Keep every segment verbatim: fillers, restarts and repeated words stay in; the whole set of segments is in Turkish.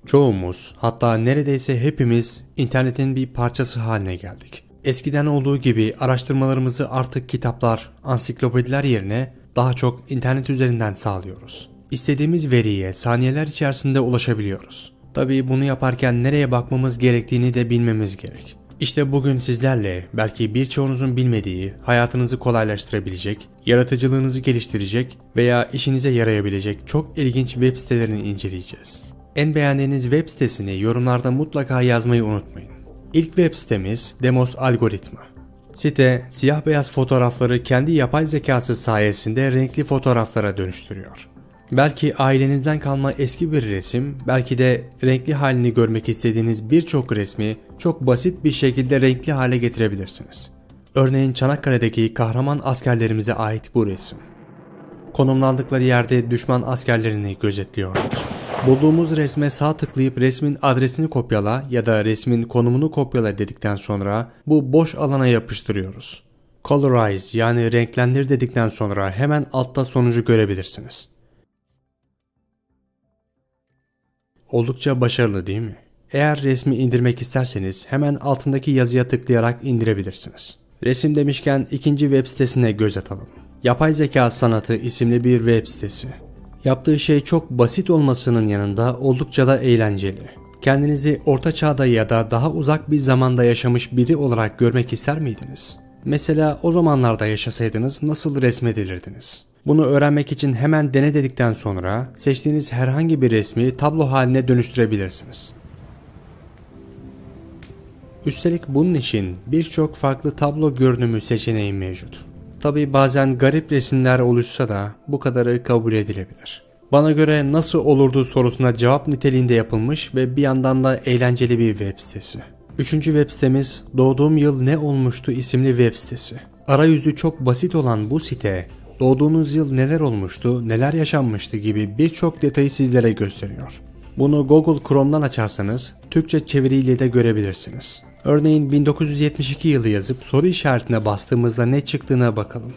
Çoğumuz, hatta neredeyse hepimiz internetin bir parçası haline geldik. Eskiden olduğu gibi araştırmalarımızı artık kitaplar, ansiklopediler yerine daha çok internet üzerinden sağlıyoruz. İstediğimiz veriye saniyeler içerisinde ulaşabiliyoruz. Tabii bunu yaparken nereye bakmamız gerektiğini de bilmemiz gerek. İşte bugün sizlerle belki birçoğunuzun bilmediği, hayatınızı kolaylaştırabilecek, yaratıcılığınızı geliştirecek veya işinize yarayabilecek çok ilginç web sitelerini inceleyeceğiz. En beğendiğiniz web sitesini yorumlarda mutlaka yazmayı unutmayın. İlk web sitemiz Demos Algoritma. Site, siyah beyaz fotoğrafları kendi yapay zekası sayesinde renkli fotoğraflara dönüştürüyor. Belki ailenizden kalma eski bir resim, belki de renkli halini görmek istediğiniz birçok resmi çok basit bir şekilde renkli hale getirebilirsiniz. Örneğin Çanakkale'deki kahraman askerlerimize ait bu resim. Konumlandıkları yerde düşman askerlerini gözetliyorlar. Bulduğumuz resme sağ tıklayıp resmin adresini kopyala ya da resmin konumunu kopyala dedikten sonra bu boş alana yapıştırıyoruz. Colorize yani renklendir dedikten sonra hemen altta sonucu görebilirsiniz. Oldukça başarılı değil mi? Eğer resmi indirmek isterseniz hemen altındaki yazıya tıklayarak indirebilirsiniz. Resim demişken ikinci web sitesine göz atalım. Yapay Zeka Sanatı isimli bir web sitesi. Yaptığı şey çok basit olmasının yanında oldukça da eğlenceli. Kendinizi orta çağda ya da daha uzak bir zamanda yaşamış biri olarak görmek ister miydiniz? Mesela o zamanlarda yaşasaydınız nasıl resmedilirdiniz? Bunu öğrenmek için hemen dene dedikten sonra seçtiğiniz herhangi bir resmi tablo haline dönüştürebilirsiniz. Üstelik bunun için birçok farklı tablo görünümü seçeneği mevcut. Tabi bazen garip resimler oluşsa da bu kadarı kabul edilebilir. Bana göre nasıl olurdu sorusuna cevap niteliğinde yapılmış ve bir yandan da eğlenceli bir web sitesi. Üçüncü web sitemiz Doğduğum Yıl Ne Olmuştu isimli web sitesi. Arayüzü çok basit olan bu site, doğduğunuz yıl neler olmuştu, neler yaşanmıştı gibi birçok detayı sizlere gösteriyor. Bunu Google Chrome'dan açarsanız Türkçe çeviriyle de görebilirsiniz. Örneğin bin dokuz yüz yetmiş iki yılı yazıp soru işaretine bastığımızda ne çıktığına bakalım.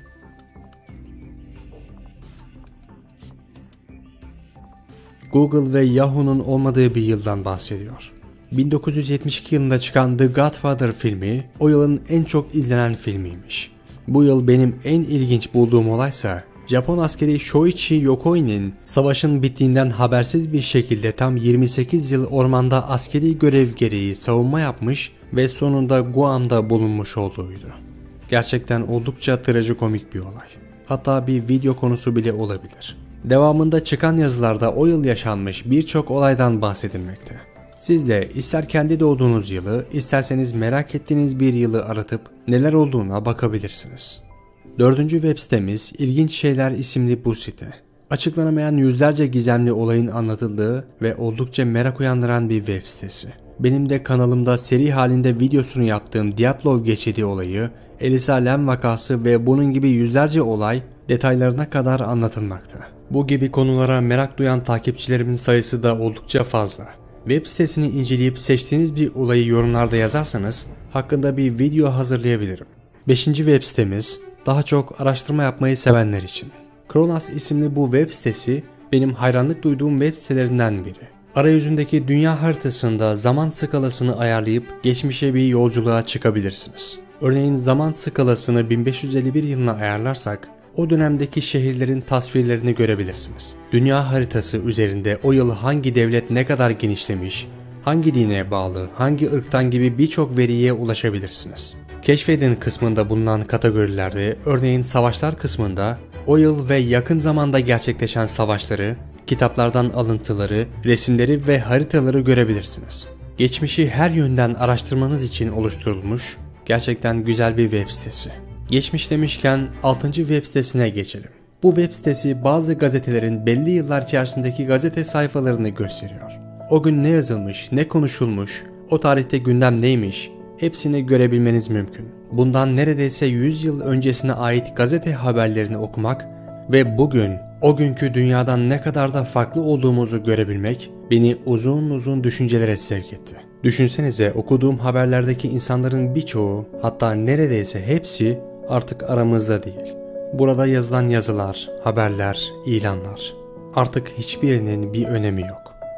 Google ve Yahoo'nun olmadığı bir yıldan bahsediyor. bin dokuz yüz yetmiş iki yılında çıkan The Godfather filmi o yılın en çok izlenen filmiymiş. Bu yıl benim en ilginç bulduğum olaysa Japon askeri Shoichi Yokoi'nin savaşın bittiğinden habersiz bir şekilde tam yirmi sekiz yıl ormanda askeri görev gereği savunma yapmış ve sonunda Guam'da bulunmuş olduğuydu. Gerçekten oldukça trajikomik bir olay. Hatta bir video konusu bile olabilir. Devamında çıkan yazılarda o yıl yaşanmış birçok olaydan bahsedilmekte. Siz de ister kendi doğduğunuz yılı, isterseniz merak ettiğiniz bir yılı aratıp neler olduğuna bakabilirsiniz. Dördüncü web sitemiz İlginç Şeyler isimli bu site. Açıklanamayan yüzlerce gizemli olayın anlatıldığı ve oldukça merak uyandıran bir web sitesi. Benim de kanalımda seri halinde videosunu yaptığım Dyatlov Geçidi olayı, Elisa Lam vakası ve bunun gibi yüzlerce olay detaylarına kadar anlatılmakta. Bu gibi konulara merak duyan takipçilerimin sayısı da oldukça fazla. Web sitesini inceleyip seçtiğiniz bir olayı yorumlarda yazarsanız hakkında bir video hazırlayabilirim. Beşinci web sitemiz daha çok araştırma yapmayı sevenler için. Kronos isimli bu web sitesi benim hayranlık duyduğum web sitelerinden biri. Arayüzündeki dünya haritasında zaman skalasını ayarlayıp geçmişe bir yolculuğa çıkabilirsiniz. Örneğin zaman skalasını bin beş yüz elli bir yılına ayarlarsak o dönemdeki şehirlerin tasvirlerini görebilirsiniz. Dünya haritası üzerinde o yıl hangi devlet ne kadar genişlemiş, hangi dine bağlı, hangi ırktan gibi birçok veriye ulaşabilirsiniz. Keşfedin kısmında bulunan kategorilerde, örneğin savaşlar kısmında o yıl ve yakın zamanda gerçekleşen savaşları, kitaplardan alıntıları, resimleri ve haritaları görebilirsiniz. Geçmişi her yönden araştırmanız için oluşturulmuş gerçekten güzel bir web sitesi. Geçmiş demişken altıncı web sitesine geçelim. Bu web sitesi bazı gazetelerin belli yıllar içerisindeki gazete sayfalarını gösteriyor. O gün ne yazılmış, ne konuşulmuş, o tarihte gündem neymiş, hepsini görebilmeniz mümkün. Bundan neredeyse yüz yıl öncesine ait gazete haberlerini okumak ve bugün o günkü dünyadan ne kadar da farklı olduğumuzu görebilmek beni uzun uzun düşüncelere sevk etti. Düşünsenize, okuduğum haberlerdeki insanların birçoğu, hatta neredeyse hepsi artık aramızda değil. Burada yazılan yazılar, haberler, ilanlar artık hiçbirinin bir önemi yok.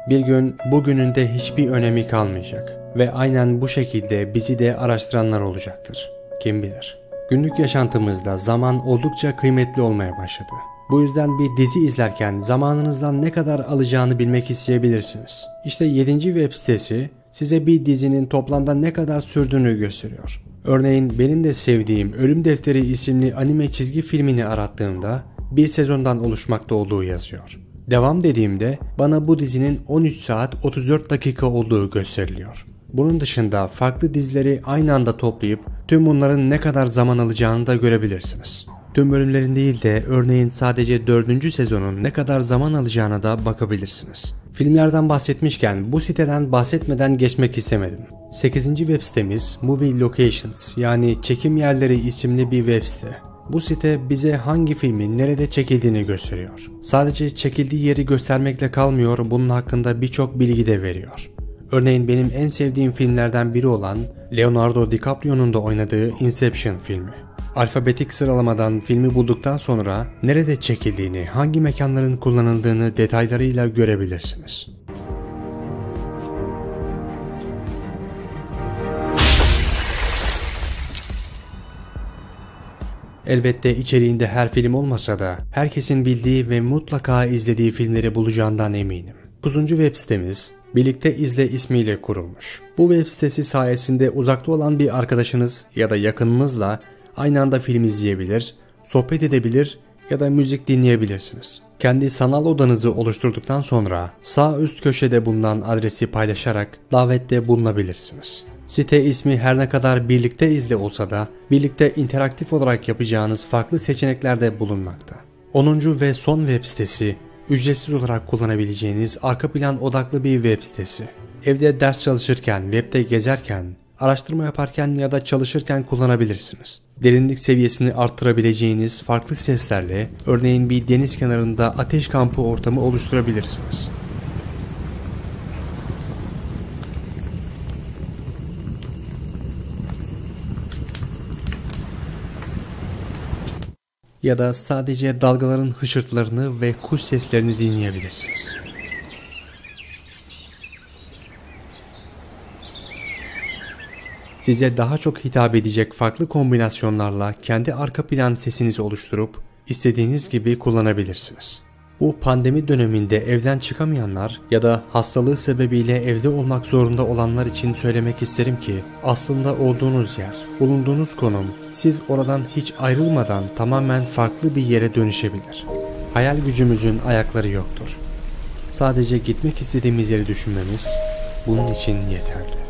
Bir gün bugünün de hiçbir önemi kalmayacak ve aynen bu şekilde bizi de araştıranlar olacaktır. Kim bilir? Günlük yaşantımızda zaman oldukça kıymetli olmaya başladı. Bu yüzden bir dizi izlerken zamanınızdan ne kadar alacağını bilmek isteyebilirsiniz. İşte yedinci web sitesi size bir dizinin toplamda ne kadar sürdüğünü gösteriyor. Örneğin benim de sevdiğim Ölüm Defteri isimli anime çizgi filmini arattığımda bir sezondan oluşmakta olduğu yazıyor. Devam dediğimde bana bu dizinin on üç saat otuz dört dakika olduğu gösteriliyor. Bunun dışında farklı dizileri aynı anda toplayıp tüm bunların ne kadar zaman alacağını da görebilirsiniz. Tüm bölümlerin değil de örneğin sadece dördüncü sezonun ne kadar zaman alacağına da bakabilirsiniz. Filmlerden bahsetmişken bu siteden bahsetmeden geçmek istemedim. sekizinci web sitemiz Movie Locations yani çekim yerleri isimli bir web site. Bu site bize hangi filmin nerede çekildiğini gösteriyor. Sadece çekildiği yeri göstermekle kalmıyor, bunun hakkında birçok bilgi de veriyor. Örneğin benim en sevdiğim filmlerden biri olan Leonardo DiCaprio'nun da oynadığı Inception filmi. Alfabetik sıralamadan filmi bulduktan sonra nerede çekildiğini, hangi mekanların kullanıldığını detaylarıyla görebilirsiniz. Elbette içeriğinde her film olmasa da herkesin bildiği ve mutlaka izlediği filmleri bulacağından eminim. dokuzuncu web sitemiz Birlikte İzle ismiyle kurulmuş. Bu web sitesi sayesinde uzakta olan bir arkadaşınız ya da yakınınızla aynı anda film izleyebilir, sohbet edebilir ya da müzik dinleyebilirsiniz. Kendi sanal odanızı oluşturduktan sonra sağ üst köşede bulunan adresi paylaşarak davette bulunabilirsiniz. Site ismi her ne kadar Birlikte İzle olsa da birlikte interaktif olarak yapacağınız farklı seçenekler de bulunmakta. onuncu ve son web sitesi ücretsiz olarak kullanabileceğiniz arka plan odaklı bir web sitesi. Evde ders çalışırken, webde gezerken, araştırma yaparken ya da çalışırken kullanabilirsiniz. Derinlik seviyesini arttırabileceğiniz farklı seslerle örneğin bir deniz kenarında ateş kampı ortamı oluşturabilirsiniz. Ya da sadece dalgaların hışırtılarını ve kuş seslerini dinleyebilirsiniz. Size daha çok hitap edecek farklı kombinasyonlarla kendi arka plan sesinizi oluşturup istediğiniz gibi kullanabilirsiniz. Bu pandemi döneminde evden çıkamayanlar ya da hastalığı sebebiyle evde olmak zorunda olanlar için söylemek isterim ki aslında olduğunuz yer, bulunduğunuz konum siz oradan hiç ayrılmadan tamamen farklı bir yere dönüşebilir. Hayal gücümüzün ayakları yoktur. Sadece gitmek istediğimiz yeri düşünmemiz bunun için yeterli.